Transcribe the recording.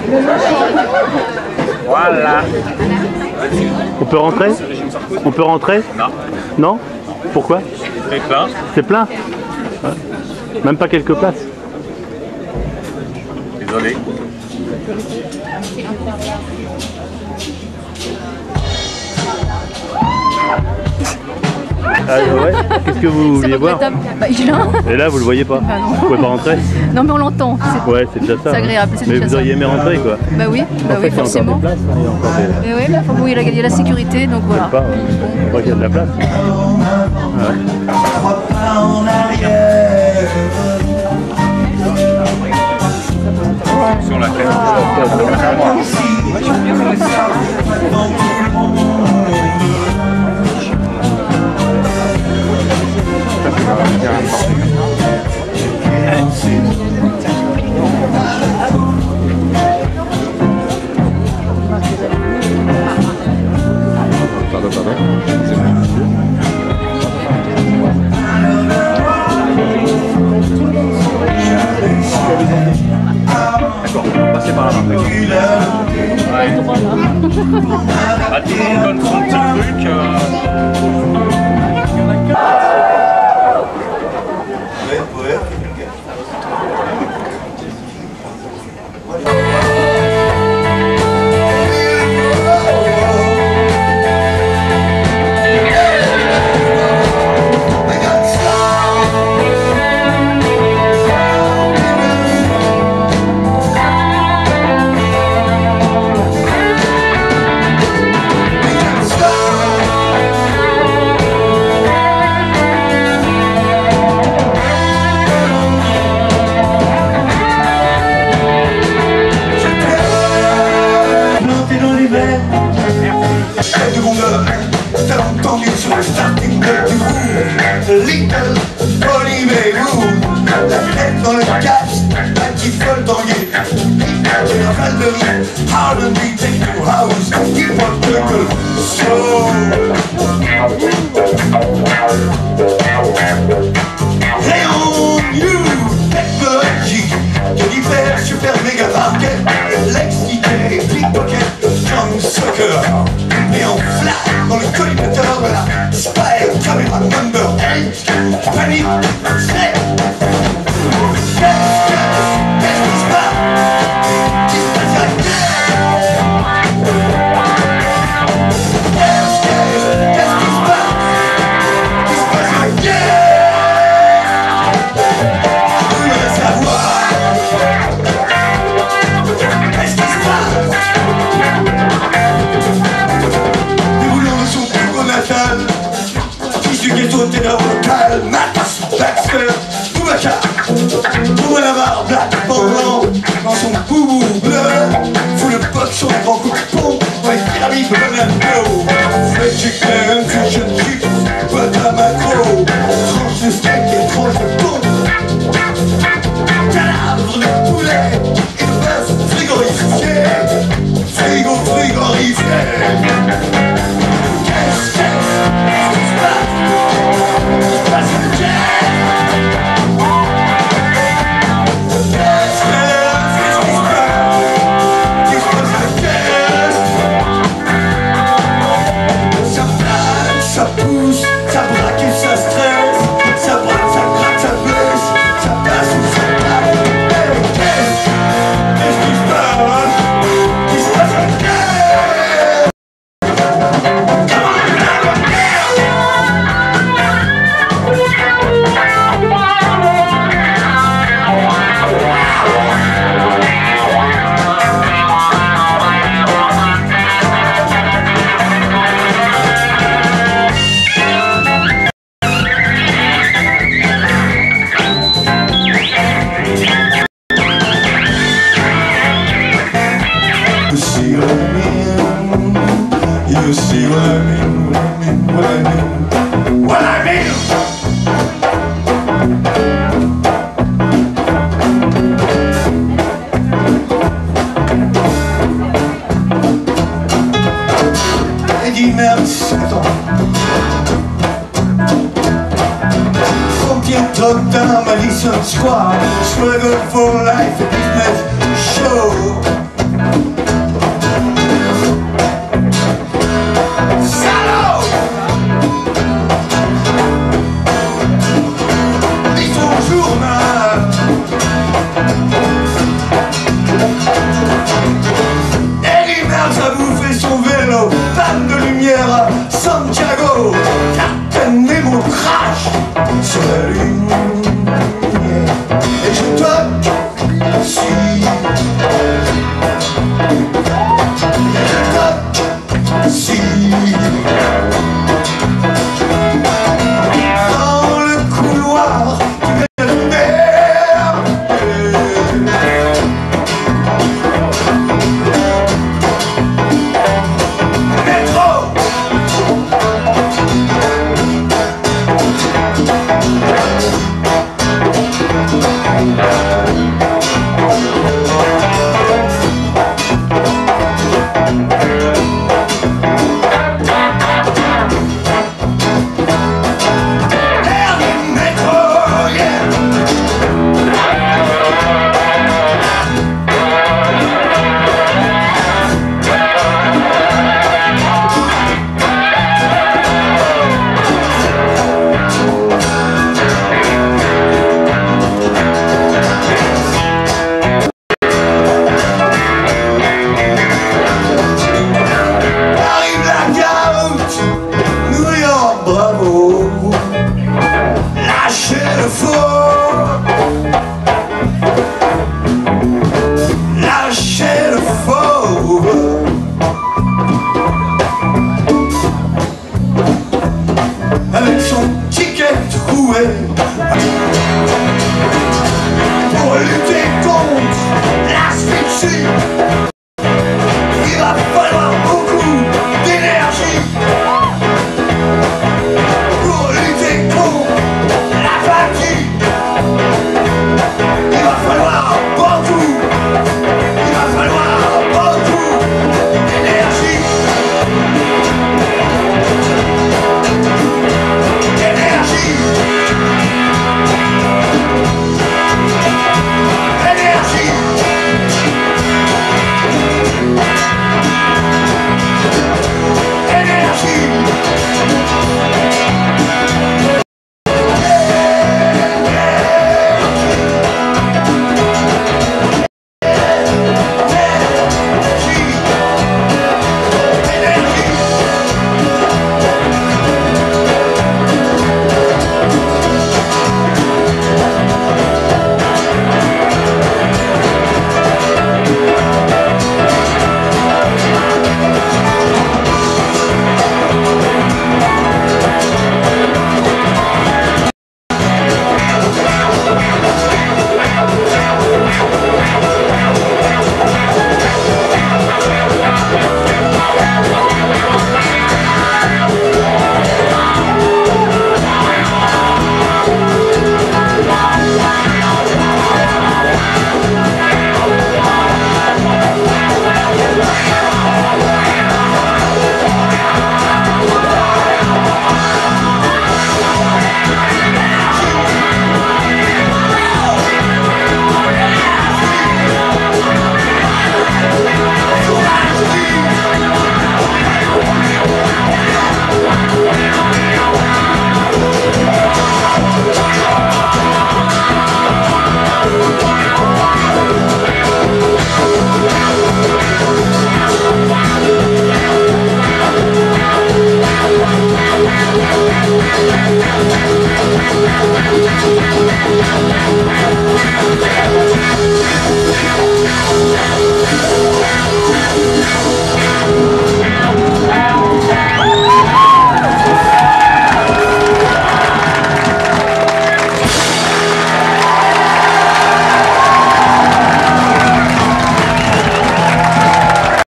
Voilà. On peut rentrer? On peut rentrer? Non. Non? Pourquoi? C'est plein. C'est plein? Même pas quelques places? Désolé. Ah ouais. Qu'est-ce que vous vouliez voir? Bah, il est là. Et là, vous le voyez pas? Bah non. Vous pouvez pas rentrer? Non mais on l'entend. Ouais, c'est déjà ça. C'est agréable. Mais vous auriez aimé rentrer quoi? Bah oui, forcément. Il y a encore des places, Mais oui, mais bon, il y a la sécurité, donc voilà. pas, on voit qu'il y a de la place. Ouais. En arrière. Sur la tête. D'accord, on va passer par là maintenant. Ouais. Ah, tout le monde donne son petit truc. T'as entendu sur le starting block du roux Little Olivier Roux. La tête dans le casque, la petite folle d'Anguille. Général de rire, R&B, techno house, hip-hop, jungle, soul. Rayon New Technology, Jennifer, super méga market, Lex DJ, pickpocket, John Sucker. Et en flat dans le collimateur de la Spire Camera Number 8, panique, c'est... Qu'est-ce qui se passe? Qu'est-ce qui se passe? Je voudrais savoir. Qu'est-ce qui se passe? Fils du ghetto ténor local, Max, Baxter, Boubacar, Boumanabar, Black, Blanc, dans son boubou bleu, fout le pote sur les grands coups de pompe, dans les pyramides de banane bleu. Fred chicken, fusion chips, boîte à macro, tranche de steak et tranche de pompe, cadavre de poulet et de bœuf frigorifié, frigorifié. Ça pousse, ça braque et ça stresse, ça braque, ça craque, ça blesse, ça passe ou ça tape. Qu'est-ce qui se passe? Qu'est-ce qui se passe? You see what I mean, what I mean, what I mean. Eddie Merckx, attends. Combien de drogues dans Madison Square, struggle for life, business show. Thank you.